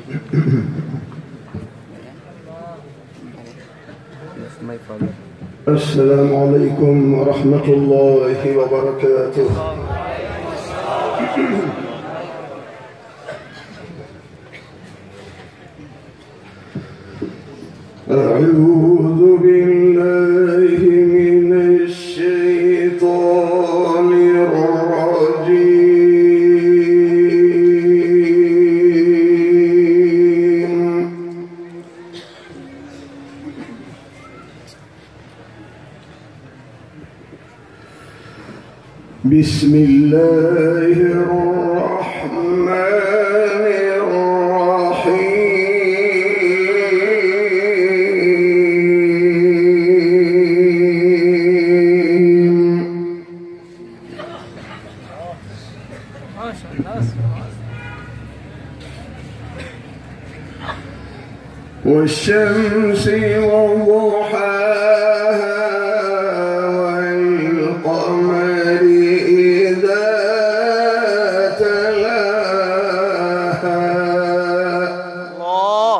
السلام عليكم ورحمة الله وبركاته. أعوذ بالله من الشيطان الرجيم. بسم الله الرحمن الرحيم. والشمس وضحاها والقمر إذا تلاها. الله.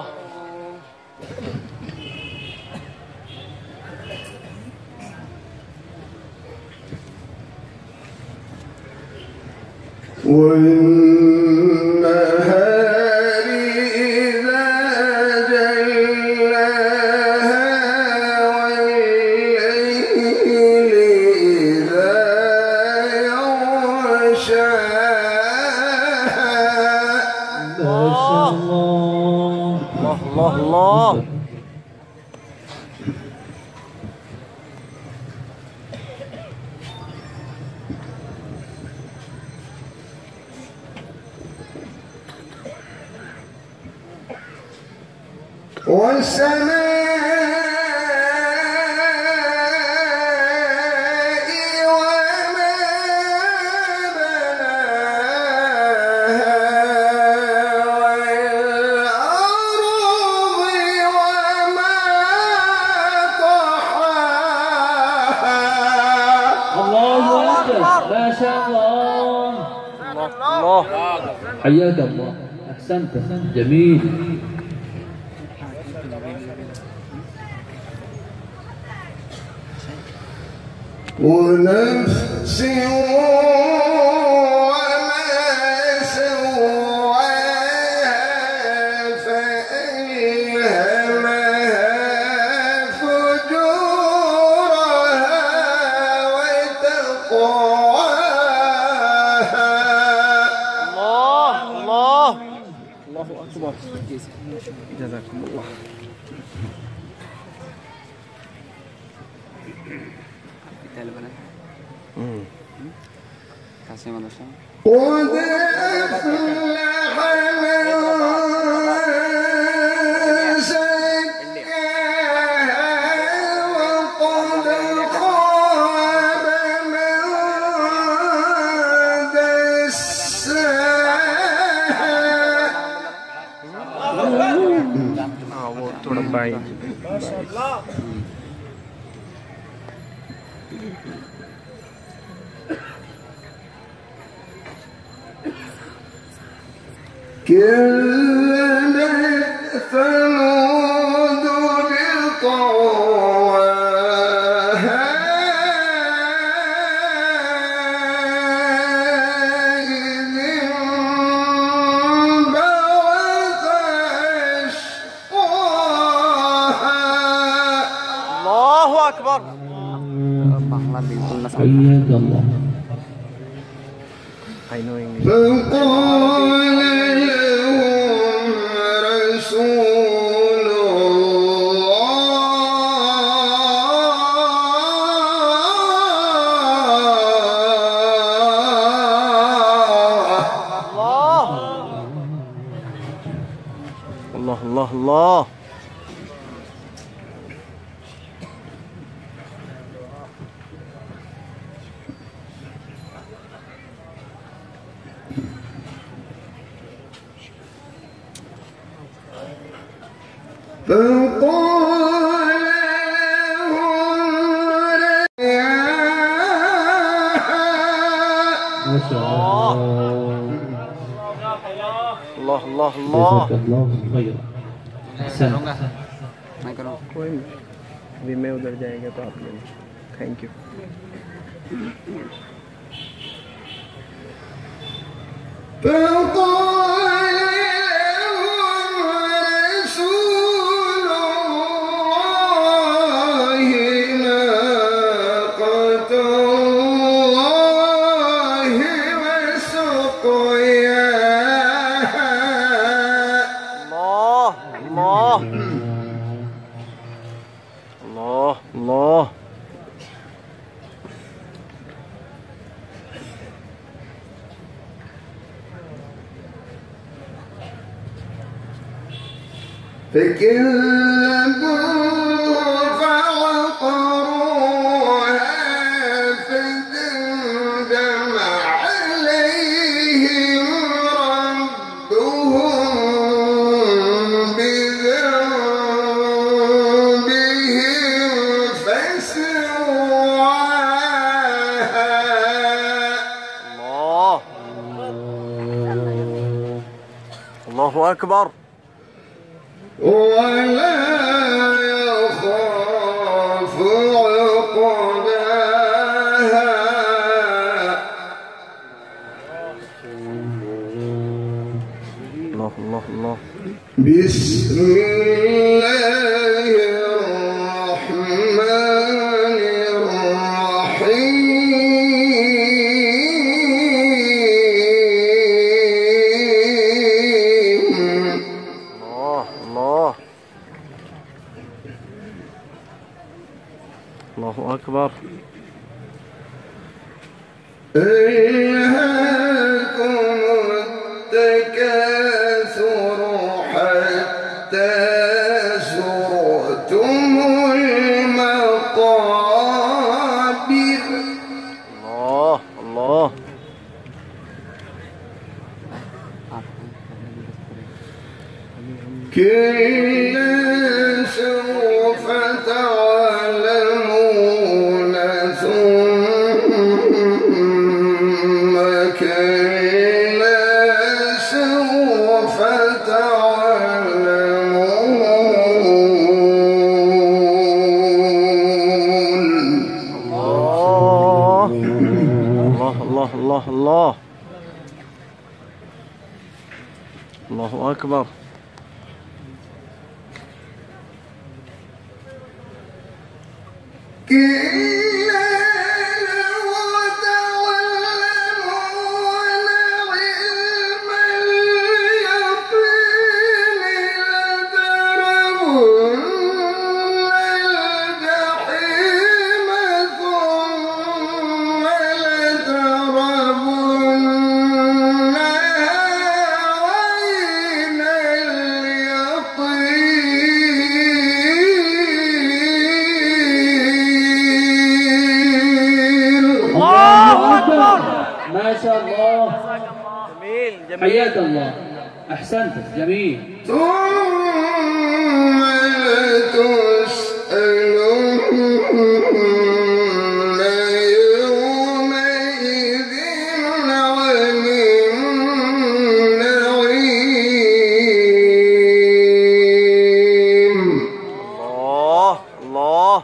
والنهار إذا جلاها والليل إذا يغشاها. ما شاء الله. الله الله. والسماء وما بناها والأرض وما طحاها. الله أكبر. ما شاء الله. الله. حياك الله. أحسنت. جميل. ونفس وما سواها فألهمها فجورها وتقواها. الله الله. الله أكبر. جزاكم الله. قد أفلح من زكاها وقد خاب من دساها. वो थोड़ा बाई माशाअल्लाह. كذبت ثمود بطغواها إذ انبعث أشقاها. الله أكبر. حياك الله. فقال لهم رسول الله. الله الله. فقال لهم الله الله الله. جزاك الله خيرا. أحسنت. कोई नहीं, अभी मैं उधर जाएगा तो आप ले लो. Thank you. الله الله. فكذبوه فعقروها فدمدم عليهم ربهم بذنبهم فسواها. الله أكبر. ولا يخاف عقباها. الله الله الله. بسم الله الرحمن الرحيم. الله أكبر. ألهاكم التكاثر حتى زرتم المقابر. الله الله. كلا سوف تعلمون ثم كلا سوف تعلمون. الله الله الله الله. الله أكبر. كلا لو تعلمون علم اليقين لترون الجحيم ثم لترونها عين اليقين. الله أكبر. ما شاء الله. جميل جميل. حياك الله. أحسنت. جميل. ثم لتسألن يومئذ عن النعيم. الله الله.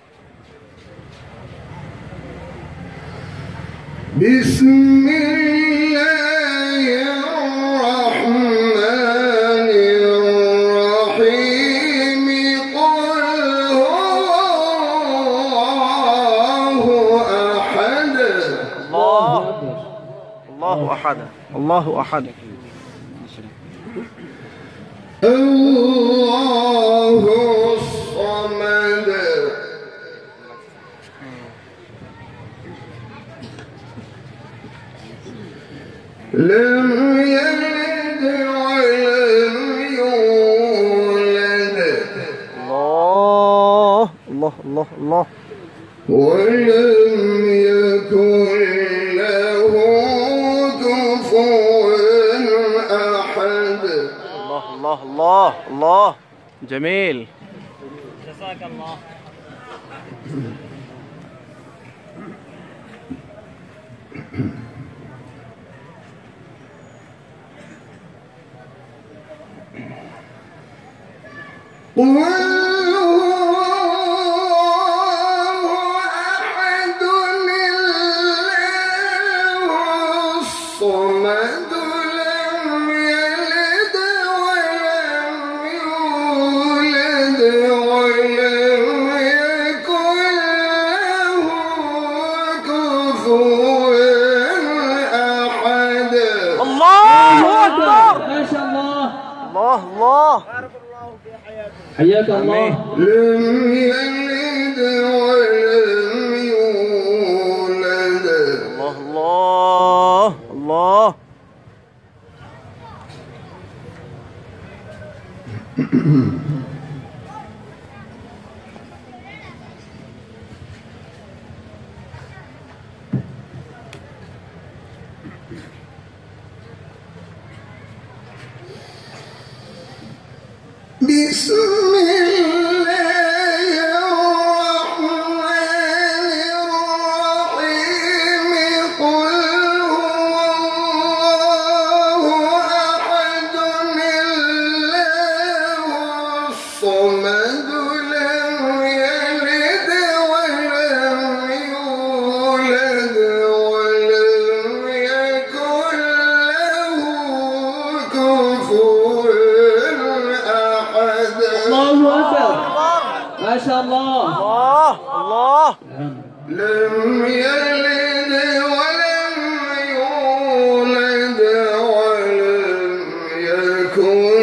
بسم الله الرحمن الرحيم. قل هو الله أحد. الله الله أحد. الله أحد. الله الصمد. لم يلد ولم يولد. الله الله الله الله. ولم يكن له كفوا أحد. الله الله الله الله. جميل. جزاك الله. الله حياك الله. لم يلد ولم يولد. الله الله. بسم الله الرحمن الرحيم. قل هو أحد الله الصمد لم يلد ولم يولد ولم يكن له كفوا. الله أكبر. ما شاء الله. الله. لم يلد ولم يولد ولم يكن